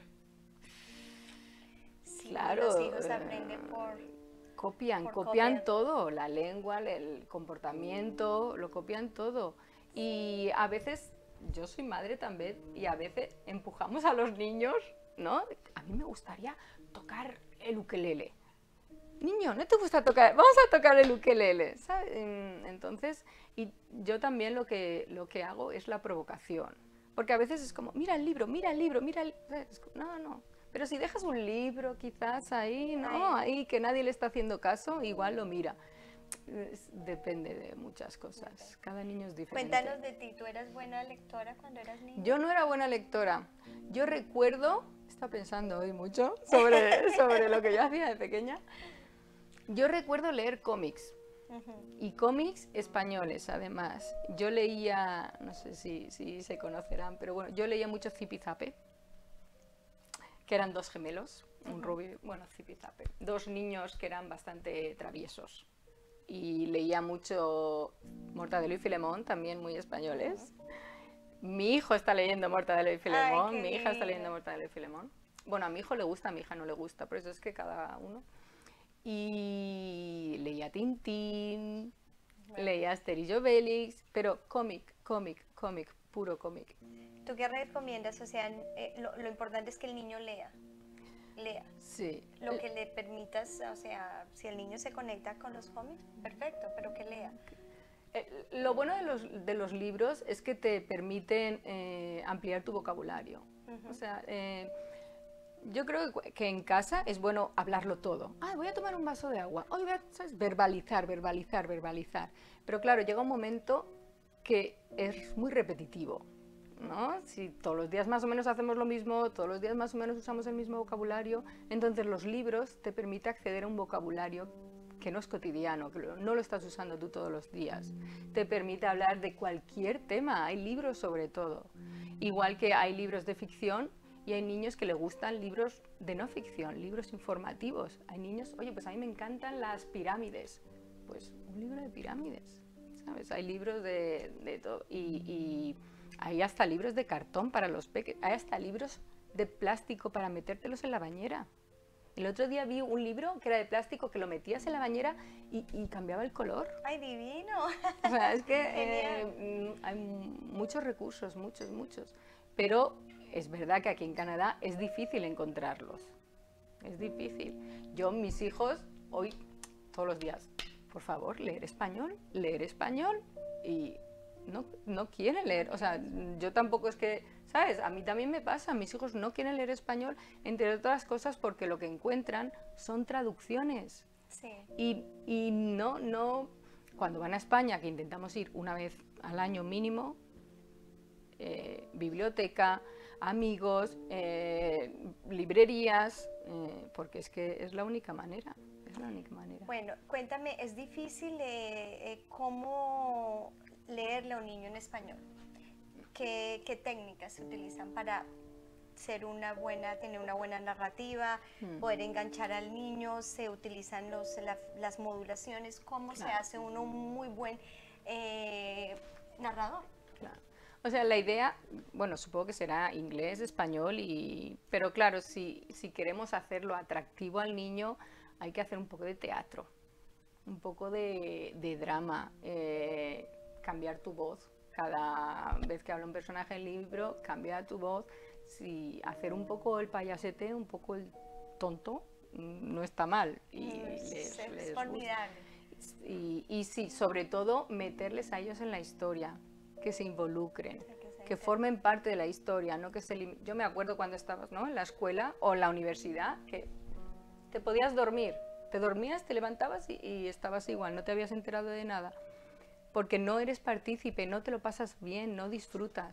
Sí, los hijos aprenden copian todo, la lengua, el comportamiento, lo copian todo. Y a veces, yo soy madre también, y a veces empujamos a los niños, ¿no? A mí me gustaría tocar el ukelele. Niño, ¿no te gusta tocar? Vamos a tocar el ukelele, ¿sabes? Entonces, y yo también lo que hago es la provocación. Porque a veces es como, mira el libro, mira el libro, mira el... No. Pero si dejas un libro quizás ahí, ¿no? Ahí que nadie le está haciendo caso, igual lo mira. Depende de muchas cosas. Cada niño es diferente. Cuéntanos de ti, ¿tú eras buena lectora cuando eras niña? Yo no era buena lectora. Yo recuerdo, estaba pensando hoy mucho sobre lo que yo hacía de pequeña. Yo recuerdo leer cómics. Y cómics españoles, además. Yo leía, no sé si se conocerán, pero bueno, yo leía mucho Zipizape, que eran dos gemelos, un rubio, bueno, Zipizape, dos niños que eran bastante traviesos. Y leía mucho Mortadelo y Filemón, también muy españoles. Mi hijo está leyendo Mortadelo y Filemón, mi hija está leyendo Mortadelo y Filemón. Bueno, a mi hijo le gusta, a mi hija no le gusta, por eso es que cada uno. Y leía Tintín, leía Asterix y Obelix, pero cómic, puro cómic. ¿Tú qué recomiendas? O sea, lo importante es que el niño lea. Sí. Lo que le permitas, o sea, si el niño se conecta con los cómics, perfecto, pero que lea. Lo bueno de los libros es que te permiten ampliar tu vocabulario. O sea, yo creo que en casa es bueno hablarlo todo. Voy a tomar un vaso de agua. Voy a, ¿sabes? Verbalizar. Pero claro, llega un momento que es muy repetitivo, ¿no? Si todos los días más o menos hacemos lo mismo, todos los días más o menos usamos el mismo vocabulario, entonces los libros te permiten acceder a un vocabulario que no es cotidiano, que no lo estás usando tú todos los días. Te permite hablar de cualquier tema, hay libros sobre todo. Igual que hay libros de ficción y hay niños que les gustan libros de no ficción, libros informativos. Hay niños, oye, pues a mí me encantan las pirámides, pues un libro de pirámides, ¿sabes? Hay libros de todo y hay hasta libros de cartón para los peques, hay hasta libros de plástico para metértelos en la bañera. El otro día vi un libro que era de plástico que lo metías en la bañera y cambiaba el color. ¡Ay, divino! O sea, es que hay muchos recursos, muchos. Pero es verdad que aquí en Canadá es difícil encontrarlos. Es difícil. Yo, mis hijos, hoy, todos los días, por favor, leer español, y no quieren leer. O sea, yo tampoco es que, ¿sabes? A mí también me pasa, mis hijos no quieren leer español, entre otras cosas porque lo que encuentran son traducciones. Sí. Y no, cuando van a España, que intentamos ir una vez al año mínimo, biblioteca, amigos, librerías, porque es que es la única manera. Bueno, cuéntame, ¿es difícil cómo leerle a un niño en español? ¿Qué técnicas se utilizan para tener una buena narrativa, poder enganchar al niño? ¿Se utilizan las modulaciones? ¿Cómo se hace uno un muy buen narrador? Claro. O sea, la idea, bueno, supongo que será inglés, español, pero claro, si queremos hacerlo atractivo al niño, hay que hacer un poco de teatro, un poco de drama, cambiar tu voz. Cada vez que habla un personaje en el libro, cambia tu voz. Hacer un poco el payasete, un poco el tonto, no está mal. Es formidable. Y sí, sobre todo, meterles a ellos en la historia, que se involucren, que formen parte de la historia, no que Yo me acuerdo cuando estabas, ¿no?, en la escuela o en la universidad, que te podías dormir, te dormías, te levantabas y estabas igual, no te habías enterado de nada, porque no eres partícipe, no te lo pasas bien, no disfrutas.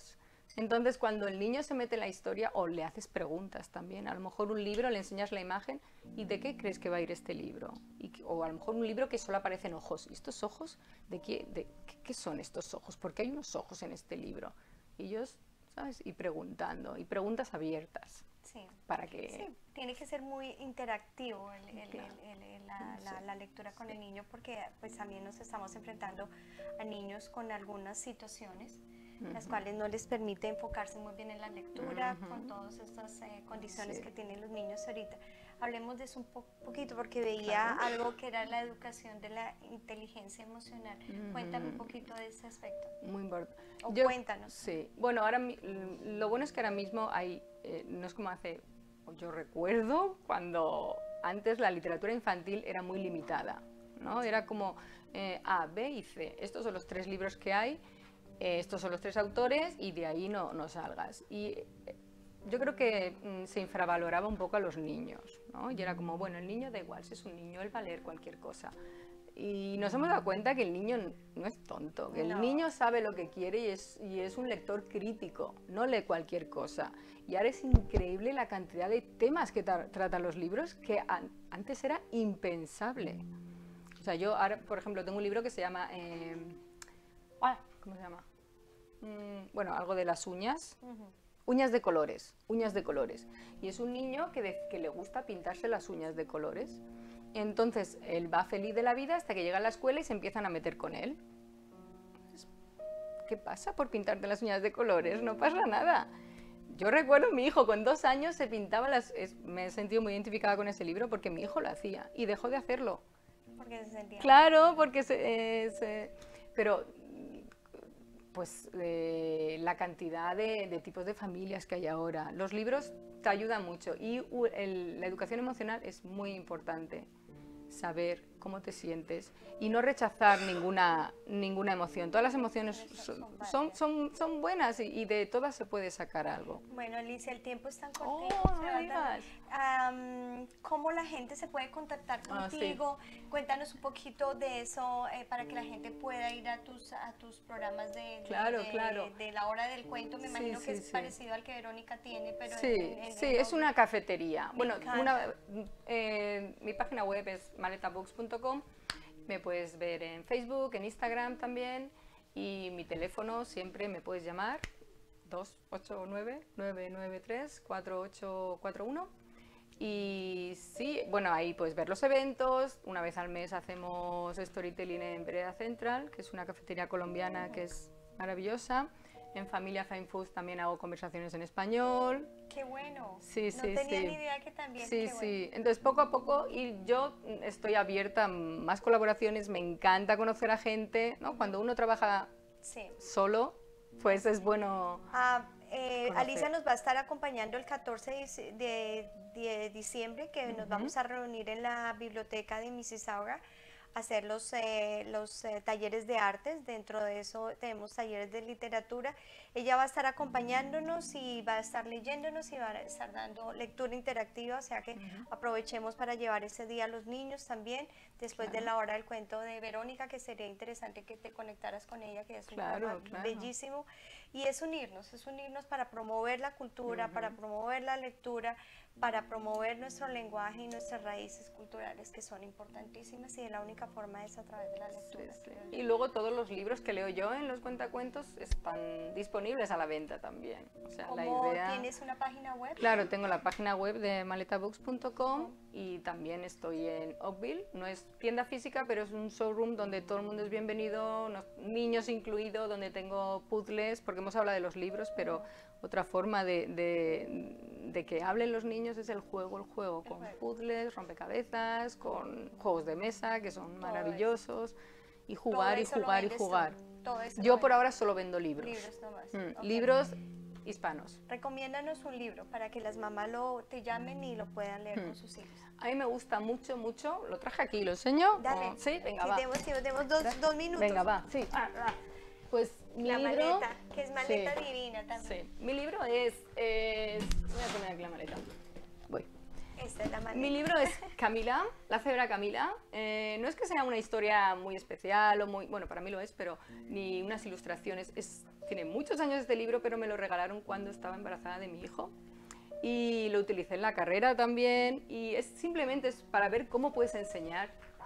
Entonces, cuando el niño se mete en la historia, o le haces preguntas también, a lo mejor un libro, le enseñas la imagen, ¿y de qué crees que va a ir este libro? O a lo mejor un libro que solo aparecen ojos. ¿Y estos ojos? ¿Qué son estos ojos? ¿Por qué hay unos ojos en este libro? Y ellos, ¿sabes? Y preguntando, y preguntas abiertas. Sí. Para que... Sí, tiene que ser muy interactivo Claro. la lectura con el niño, porque pues también nos estamos enfrentando a niños con algunas situaciones las cuales no les permite enfocarse muy bien en la lectura, con todas estas condiciones que tienen los niños ahorita. Hablemos de eso un poquito, porque veía algo que era la educación de la inteligencia emocional. Cuéntame un poquito de ese aspecto. Muy importante. Cuéntanos. Sí, bueno, lo bueno es que ahora mismo hay, no es como hace, yo recuerdo cuando antes la literatura infantil era muy limitada, ¿no? Era como A, B y C. Estos son los 3 libros que hay. Estos son los 3 autores y de ahí no salgas. Y yo creo que se infravaloraba un poco a los niños, ¿no? Y era como, bueno, el niño da igual, si es un niño, él va a leer cualquier cosa. Y nos hemos dado cuenta que el niño no es tonto, que el niño sabe lo que quiere y es un lector crítico, no lee cualquier cosa. Y ahora es increíble la cantidad de temas que tratan los libros que antes era impensable. O sea, yo ahora, por ejemplo, tengo un libro que se llama... ¿cómo se llama? Bueno, algo de las uñas. Uñas de colores. Y es un niño que le gusta pintarse las uñas de colores. Entonces, él va feliz de la vida hasta que llega a la escuela y se empiezan a meter con él. ¿Qué pasa por pintarte las uñas de colores? No pasa nada. Yo recuerdo mi hijo con 2 años se pintaba me he sentido muy identificada con ese libro porque mi hijo lo hacía y dejó de hacerlo. Porque se sentía... Claro, porque pero pues la cantidad de tipos de familias que hay ahora. Los libros te ayudan mucho y la educación emocional es muy importante. Saber cómo te sientes y no rechazar ninguna emoción. Todas las emociones son buenas y de todas se puede sacar algo. Bueno, Alicia, el tiempo es tan cortito. ¿Cómo la gente se puede contactar contigo? Sí. Cuéntanos un poquito de eso para que la gente pueda ir a tus programas de la hora del cuento. Me imagino que es parecido al que Verónica tiene, pero es una cafetería. Bueno, mi página web es maletabooks.com. Me puedes ver en Facebook, en Instagram también, y mi teléfono siempre me puedes llamar 289-993-4841. Y sí, bueno, ahí puedes ver los eventos. Una vez al mes hacemos storytelling en Vereda Central, que es una cafetería colombiana que es maravillosa. En Familia Fine Foods también hago conversaciones en español. ¡Qué bueno! Sí, no tenía ni idea que también. Sí. Entonces, poco a poco, y yo estoy abierta a más colaboraciones. Me encanta conocer a gente, ¿no? Cuando uno trabaja solo, pues es bueno. Alicia nos va a estar acompañando el 14 de diciembre, que nos vamos a reunir en la biblioteca de Mississauga, hacer los talleres de artes. Dentro de eso tenemos talleres de literatura. Ella va a estar acompañándonos y va a estar leyéndonos y va a estar dando lectura interactiva, o sea que aprovechemos para llevar ese día a los niños también, después de la hora del cuento de Verónica, que sería interesante que te conectaras con ella, que es un programa bellísimo. Y es unirnos para promover la cultura, para promover la lectura, para promover nuestro lenguaje y nuestras raíces culturales, que son importantísimas, y de la única forma es a través de la lectura. Y luego todos los libros que leo yo en los cuentacuentos están disponibles a la venta también. O sea, ¿Tienes una página web? Claro, tengo la página web de maletabooks.com y también estoy en Oakville. No es tienda física, pero es un showroom donde todo el mundo es bienvenido, niños incluidos, donde tengo puzzles, porque hemos hablado de los libros, pero otra forma de que hablen los niños es el juego con puzzles, rompecabezas, con juegos de mesa que son maravillosos, y jugar y jugar y jugar. Yo por ahora solo vendo libros. Libros hispanos. Recomiéndanos un libro para que las mamás te llamen y lo puedan leer con sus hijos. A mí me gusta mucho, lo traje aquí, ¿lo enseño? Dale. Sí, venga, va. Tenemos dos minutos. Venga, va, sí. Pues mi libro... maleta, que es maleta divina también. Sí, mi libro es... voy a poner aquí la maleta. Voy. Esta es la maleta. Mi libro es Camila, la cebra Camila. No es que sea una historia muy especial o muy, bueno, para mí lo es, pero ni unas ilustraciones. Tiene muchos años este libro, pero me lo regalaron cuando estaba embarazada de mi hijo. Y lo utilicé en la carrera también. Y simplemente es para ver cómo puedes enseñar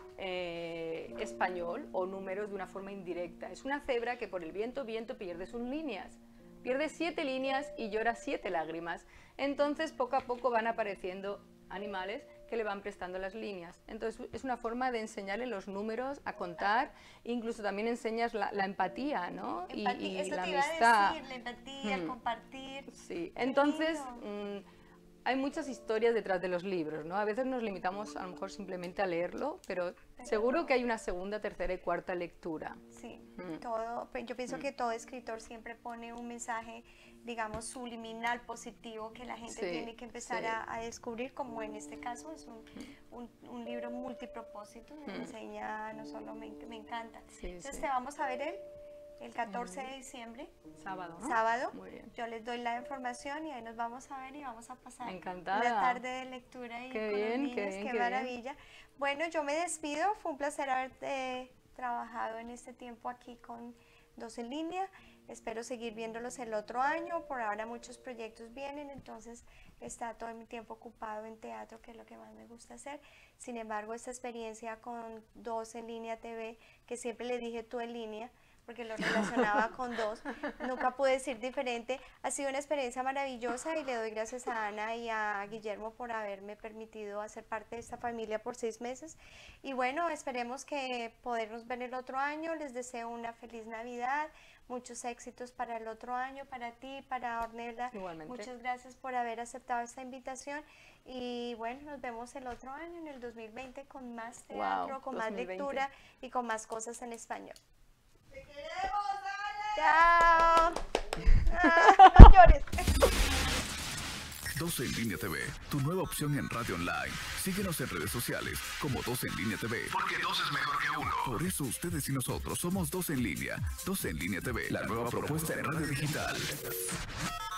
español o números de una forma indirecta. Es una cebra que por el viento pierde sus líneas. Pierde 7 líneas y llora 7 lágrimas. Entonces, poco a poco van apareciendo animales que le van prestando las líneas. Entonces, es una forma de enseñarle los números, a contar, incluso también enseñas la empatía, ¿no? Y Eso la te iba amistad. a decir, la empatía, el compartir. Sí, entonces hay muchas historias detrás de los libros, ¿no? A veces nos limitamos a lo mejor simplemente a leerlo, pero seguro que hay una segunda, tercera y cuarta lectura. Sí, yo pienso que todo escritor siempre pone un mensaje, digamos, subliminal, positivo, que la gente tiene que empezar a descubrir, como en este caso es un libro multipropósito, me enseña, no solo me encanta. Entonces te vamos a ver el 14 de diciembre. Sábado, ¿no? Sábado. Muy bien. Yo les doy la información y ahí nos vamos a ver y vamos a pasar Encantada. una tarde de lectura y Qué con bien, los niños, qué maravilla. Bueno, yo me despido, fue un placer haber trabajado en este tiempo aquí con Dos en Línea. Espero seguir viéndolos el otro año, por ahora muchos proyectos vienen, entonces está todo mi tiempo ocupado en teatro, que es lo que más me gusta hacer. Sin embargo, esta experiencia con Dos en Línea TV, que siempre le dije Tú en Línea, porque lo relacionaba con dos, nunca pude decir diferente. Ha sido una experiencia maravillosa y le doy gracias a Ana y a Guillermo por haberme permitido hacer parte de esta familia por 6 meses. Y bueno, esperemos que podernos ver el otro año. Les deseo una feliz Navidad, muchos éxitos para el otro año, para ti, para Ornella. Igualmente. Muchas gracias por haber aceptado esta invitación. Y bueno, nos vemos el otro año, en el 2020, con más teatro, con 2020. Más lectura y con más cosas en español. ¡Te queremos, Ana! ¡Chao! No llores. 12 en Línea TV, tu nueva opción en radio online. Síguenos en redes sociales como 12 en Línea TV. Porque 2 es mejor que 1. Por eso ustedes y nosotros somos 12 en Línea. 12 en Línea TV, la nueva propuesta en radio digital.